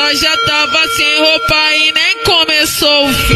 Nós já tava sem roupa e nem começou o